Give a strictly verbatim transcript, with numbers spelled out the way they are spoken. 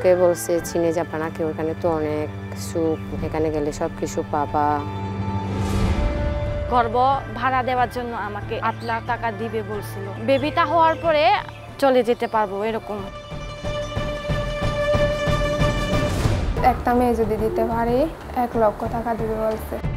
আমাকে বলছে চীনে যাবা নাকি, ওখানে তো অনেক সুখ, এখানে গেলে সব কিছু পাবা। ঘর ভাড়া দেওয়ার জন্য আমাকে আট লাখ টাকা দিবে বলছিল। বেবিটা হওয়ার পরে চলে যেতে পারবো এরকম। একটা মেয়ে যদি দিতে পারি এক লক্ষ টাকা দিবে বলছে।